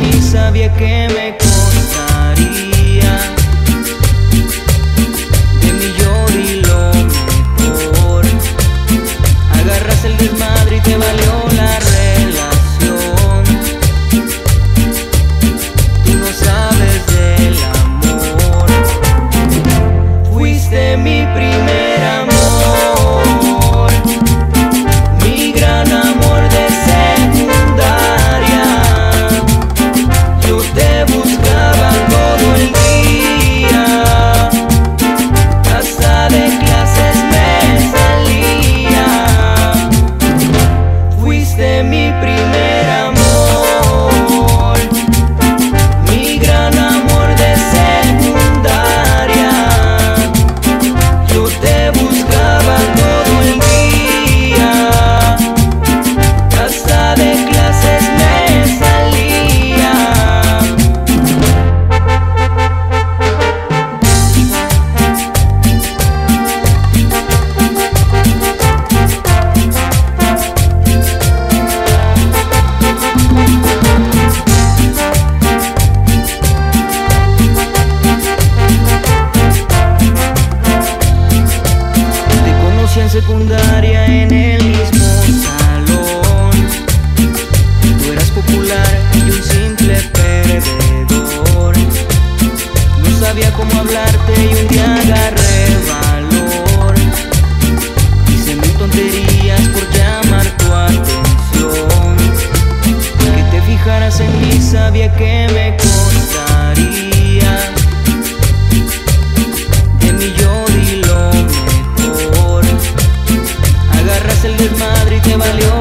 mí sabía que me costaría. De mí yo di lo mejor. Agarras el desmadre y te valió la relación. Tú no sabes del amor. Fuiste mi primer amor. Mi primer amor, mi gran amor de secundaria. Yo te buscaba todo el día, hasta de clases me salía. En secundaria en el mismo salón. Tú eras popular y un simple perdedor. No sabía cómo hablarte y un día agarré valor. Hice mil tonterías por llamar tu atención. Que te fijaras en mí sabía que me costaría. De mí yo di lo mejor. Agarras el desmadre y te valió